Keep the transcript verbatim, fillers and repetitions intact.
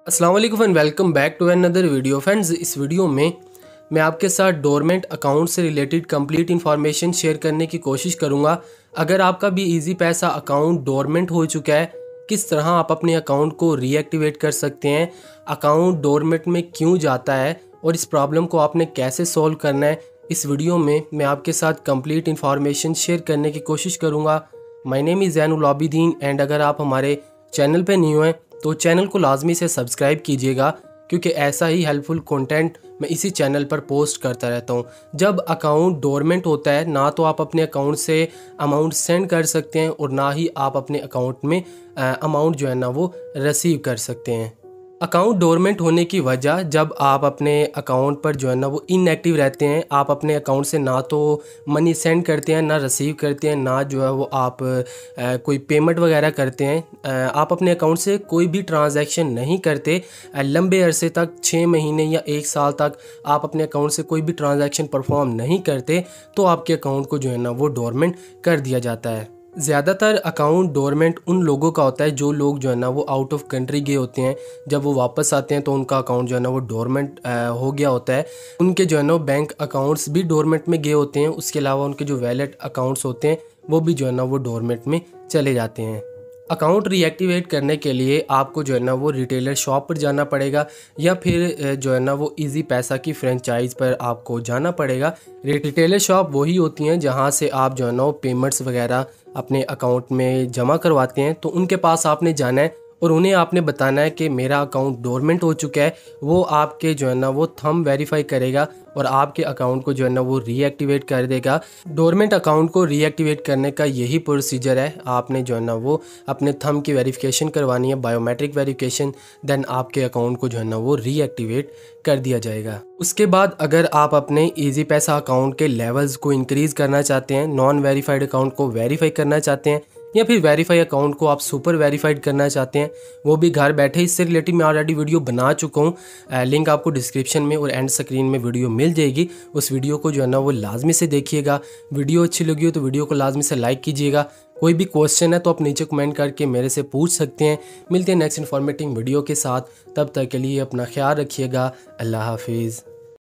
अस्सलाम वालेकुम and welcome back to another video. Friends, इस वीडियो में मैं आपके साथ डोरमेंट अकाउंट से रिलेटेड कंप्लीट इन्फॉर्मेशन शेयर करने की कोशिश करूंगा। अगर आपका भी इजी पैसा अकाउंट डोरमेंट हो चुका है, किस तरह आप अपने अकाउंट को रीएक्टिवेट कर सकते हैं, अकाउंट डोरमेंट में क्यों जाता है और इस प्रॉब्लम को आपने कैसे सॉल्व करना है, इस वीडियो में मैं आपके साथ कंप्लीट इन्फॉर्मेशन शेयर करने की कोशिश करूँगा। My name is Zainul Abidin and अगर आप हमारे चैनल पर न्यू हैं तो चैनल को लाजमी से सब्सक्राइब कीजिएगा, क्योंकि ऐसा ही हेल्पफुल कंटेंट मैं इसी चैनल पर पोस्ट करता रहता हूँ। जब अकाउंट डोरमेंट होता है, ना तो आप अपने अकाउंट से अमाउंट सेंड कर सकते हैं और ना ही आप अपने अकाउंट में अमाउंट जो है ना वो रिसीव कर सकते हैं। अकाउंट डोरमेंट होने की वजह, जब आप अपने अकाउंट पर जो है ना वो इनएक्टिव रहते हैं, आप अपने अकाउंट से ना तो मनी सेंड करते हैं, ना रिसीव करते हैं, ना जो है वो आप आ, कोई पेमेंट वगैरह करते हैं, आ, आप अपने अकाउंट से कोई भी ट्रांजैक्शन नहीं करते लंबे अरसे तक, छः महीने या एक साल तक आप अपने अकाउंट से कोई भी ट्रांजैक्शन परफॉर्म नहीं करते, तो आपके अकाउंट को जो है ना वो डोरमेंट कर दिया जाता है। ज़्यादातर अकाउंट डोरमेंट उन लोगों का होता है जो लोग जो है ना वो आउट ऑफ कंट्री गए होते हैं। जब वो वापस आते हैं तो उनका अकाउंट जो है ना वो डोरमेंट हो गया होता है। उनके जो है ना बैंक अकाउंट्स भी डोरमेंट में गए होते हैं। उसके अलावा उनके जो वैलेट अकाउंट्स होते हैं वो भी जो है ना वो डोरमेंट में चले जाते हैं। अकाउंट रीएक्टिवेट करने के लिए आपको जो है ना वो रिटेलर शॉप पर जाना पड़ेगा या फिर जो है ना वो इजी पैसा की फ्रेंचाइज पर आपको जाना पड़ेगा। रिटेलर शॉप वही होती हैं जहां से आप जो है ना वो पेमेंट्स वगैरह अपने अकाउंट में जमा करवाते हैं। तो उनके पास आपने जाना है और उन्हें आपने बताना है कि मेरा अकाउंट डोरमेंट हो चुका है। वो आपके जो है ना वो थंब वेरीफाई करेगा और आपके अकाउंट को जो है ना वो रीएक्टिवेट कर देगा। डोरमेंट अकाउंट को रीएक्टिवेट करने का यही प्रोसीजर है। आपने जो है ना वो अपने थंब की वेरिफिकेशन करवानी है, बायोमेट्रिक वेरिफिकेशन, देन आपके अकाउंट को जो है ना वो रीएक्टिवेट कर दिया जाएगा। उसके बाद अगर आप अपने इजी पैसा अकाउंट के लेवल्स को इंक्रीज़ करना चाहते हैं, नॉन वेरीफाइड अकाउंट को वेरीफाई करना चाहते हैं या फिर वेरीफाई अकाउंट को आप सुपर वेरीफाइड करना चाहते हैं, वो भी घर बैठे, इससे रिलेटेड मैं ऑलरेडी वीडियो बना चुका हूँ। लिंक आपको डिस्क्रिप्शन में और एंड स्क्रीन में वीडियो मिल जाएगी। उस वीडियो को जो है ना वो लाजमी से देखिएगा। वीडियो अच्छी लगी हो तो वीडियो को लाजमी से लाइक कीजिएगा। कोई भी क्वेश्चन है तो आप नीचे कमेंट करके मेरे से पूछ सकते हैं। मिलते हैं नेक्स्ट इन्फॉर्मेटिव वीडियो के साथ, तब तक के लिए अपना ख्याल रखिएगा। अल्लाह हाफिज़।